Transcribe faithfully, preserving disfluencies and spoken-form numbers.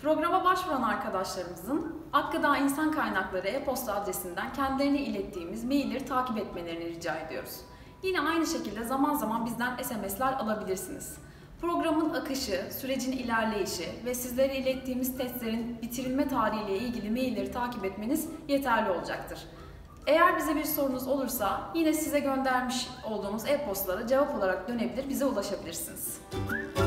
Programa başvuran arkadaşlarımızın Akgıda İnsan Kaynakları e-posta adresinden kendilerine ilettiğimiz mailleri takip etmelerini rica ediyoruz. Yine aynı şekilde zaman zaman bizden S M S'ler alabilirsiniz. Programın akışı, sürecin ilerleyişi ve sizlere ilettiğimiz testlerin bitirilme tarihiyle ilgili mailleri takip etmeniz yeterli olacaktır. Eğer bize bir sorunuz olursa yine size göndermiş olduğumuz e-postalara cevap olarak dönebilir, bize ulaşabilirsiniz.